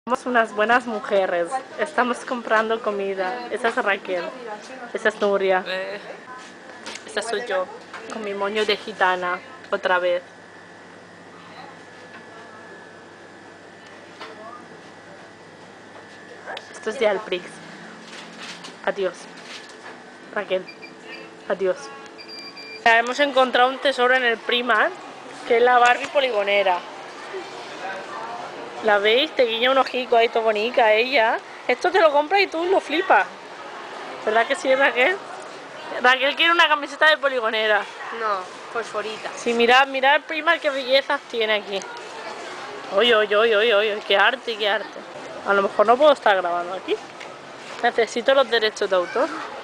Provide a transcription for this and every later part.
Somos unas buenas mujeres, estamos comprando comida. Esa es Raquel, esa es Nuria, esta soy yo, con mi moño de gitana, otra vez. Esto es de Alprix. Adiós, Raquel, adiós. Hemos encontrado un tesoro en el Primark, que es la Barbie poligonera. ¿La veis? Te guiña un ojico ahí, todo bonita ella. Esto te lo compras y tú lo flipas. ¿Verdad que sí, Raquel? Raquel quiere una camiseta de poligonera. No, fosforita. Sí, mirad, mirad el Primark, qué bellezas tiene aquí. Oye, oye, oye, oye, oye, qué arte, qué arte. A lo mejor no puedo estar grabando aquí. Necesito los derechos de autor.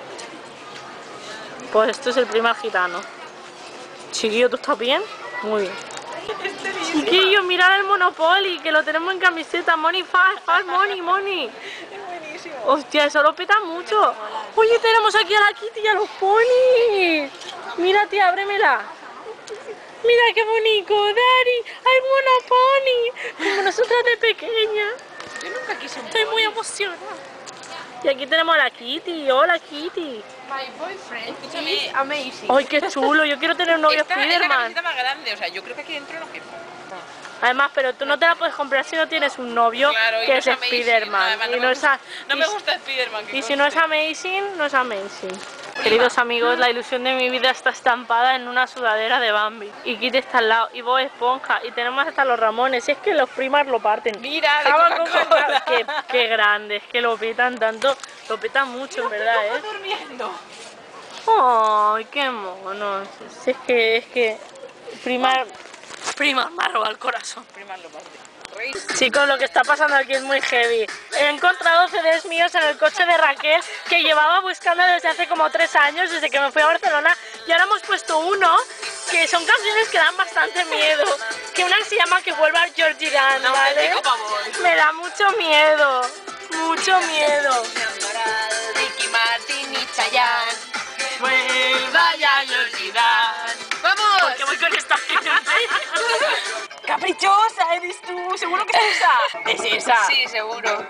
Pues esto es el Primark gitano. Chiquillo, ¿tú estás bien? Muy bien. Chiquillo, mirad el Monopoly, que lo tenemos en camiseta. Money fast, fast money, money. Es buenísimo. Hostia, eso lo peta mucho. Oye, tenemos aquí a la Kitty y a los ponis. Mira, tía, ábremela. Mira qué bonito, Dari. Hay Monopony, como nosotras de pequeña. Yo nunca quise un Estoy muy emocionada. Y aquí tenemos a la Kitty. Hola, Kitty. My boyfriend is amazing. Ay, qué chulo. Yo quiero tener un novio Esta es la Spiderman. camiseta más grande, o sea, yo creo que aquí dentro no quepa. Además, pero tú no te la puedes comprar si no tienes un novio Claro, y que no es amazing. Spiderman. Además, Y no me gusta Spiderman. Y si no es amazing, no es amazing. Queridos amigos, la ilusión de mi vida está estampada en una sudadera de Bambi. Y Kitty está al lado, y Bob Esponja, y tenemos hasta los Ramones. Y es que los Primark lo parten. Mira, de Java Coca-Cola. qué grandes, que lo petan tanto, lo petan mucho, en verdad, ¿eh? Durmiendo. Ay, qué monos. Si es que Primark me ha robado el corazón. Primas lo parte. Chicos, lo que está pasando aquí es muy heavy. He encontrado CDs míos en el coche de Raquel que llevaba buscando desde hace como 3 años, desde que me fui a Barcelona, y ahora hemos puesto uno que son canciones que dan bastante miedo. Que una se llama Que vuelva Georgie Dan, ¿vale? Me da mucho miedo, mucho miedo. Ricky Martin y Chayanne. Vuelva ya Georgie Dan. ¡Vamos! ¿Por qué voy con esta gente? ¡Caprichosa eres tú! ¿Seguro que es esa? ¿Es esa? Sí, seguro.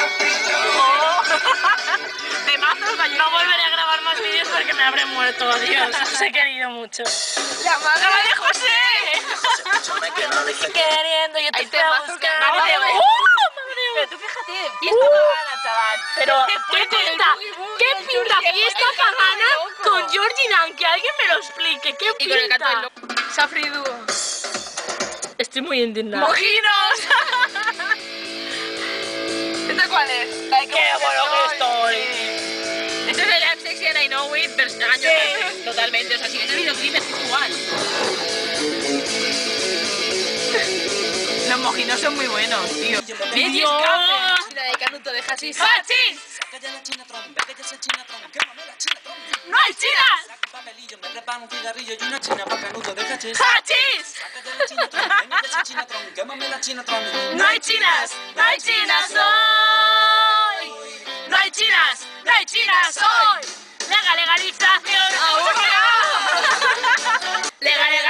No volveré a grabar más vídeos porque me habré muerto, adiós. Os he querido mucho. ¡Llamada de José! Queriendo, yo te estoy buscando. Pero tú fíjate, fiesta pagana, chaval. Pero, ¿qué ¿Qué pinta fiesta pagana con Georgie Dan? Que alguien me lo explique, ¿qué Y con el gato del pinta? loco. Safri Duo. Estoy muy indignada. ¡Mojinos! ¿Esta cuál es? ¡Qué bueno que estoy! Este es el I'm Sexy and I Know It, pero años antes, totalmente. O sea, si ves el videoclip es igual. Los mojinos son muy buenos, tío. Dios. Mira, de Canuto de Hachís. ¡Hachís! ¡No hay chinas! ¡Hachís! ¡No hay chinas! ¡No hay chinas hoy! ¡No hay chinas! ¡No hay chinas hoy! ¡Legalización! ¡Legalización!